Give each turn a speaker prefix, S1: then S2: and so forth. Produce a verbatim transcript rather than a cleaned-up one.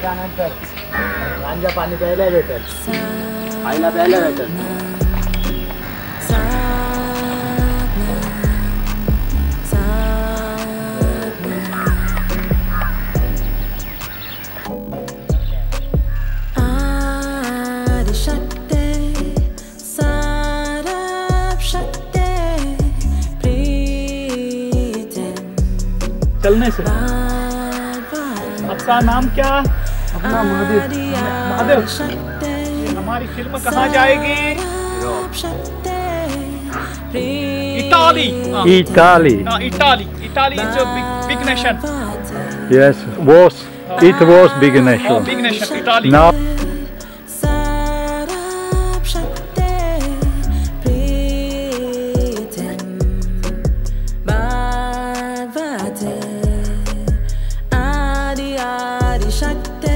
S1: त्यानंतर गांजा पाणी प्यायला भेटेल, खायला प्यायला भेटेल.
S2: चलने से. आपका नाम क्या?
S1: अपना महादेव.
S2: महादेव. हमारी फिल्म कहाँ जाएगी? Italy.
S3: Italy.
S2: Italy. Italy is a big, big nation.
S3: Yes, was it was big nation.
S2: Oh, big nation. Italy.
S3: Now.
S4: Shakti